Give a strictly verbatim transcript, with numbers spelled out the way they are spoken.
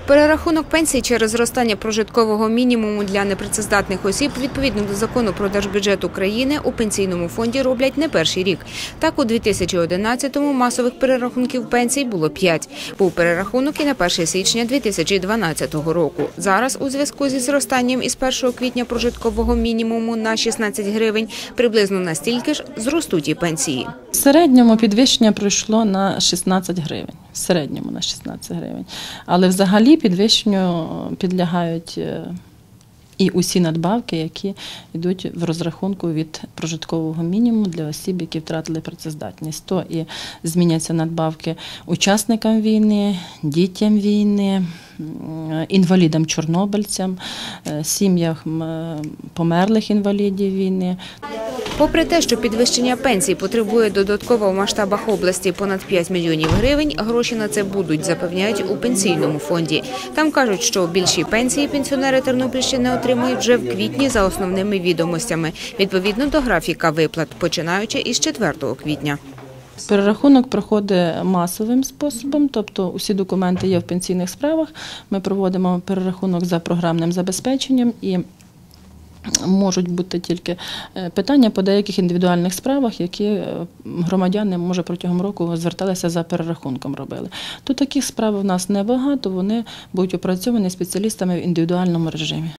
Перерахунок пенсій через зростання прожиткового мінімуму для непрацездатних осіб відповідно до закону про держбюджет України у пенсійному фонді роблять не перший рік. Так, у дві тисячі одинадцятому масових перерахунків пенсій було п'ять. Був перерахунок і на перше січня дві тисячі дванадцятого року. Зараз у зв'язку зі зростанням із першого квітня прожиткового мінімуму на шістнадцять гривень приблизно настільки ж зростуть і пенсії. В середньому підвищення пройшло на шістнадцять гривень. В середньому на шістнадцять гривень. Але взагалі підвищенню підлягають і усі надбавки, які йдуть в розрахунку від прожиткового мінімуму для осіб, які втратили працездатність. То і зміняться надбавки учасникам війни, дітям війни, інвалідам-чорнобильцям, сім'ям померлих інвалідів війни. Попри те, що підвищення пенсій потребує додатково в масштабах області понад п'ять мільйонів гривень, гроші на це будуть, запевняють у пенсійному фонді. Там кажуть, що більші пенсії пенсіонери Тернопільщини отримують вже в квітні за основними відомостями, відповідно до графіка виплат, починаючи із четвертого квітня. Перерахунок проходить масовим способом, тобто усі документи є в пенсійних справах. Ми проводимо перерахунок за програмним забезпеченням і можуть бути тільки питання по деяких індивідуальних справах, які громадяни, може, протягом року зверталися за перерахунком, робили. То таких справ у нас небагато, вони будуть опрацьовані спеціалістами в індивідуальному режимі.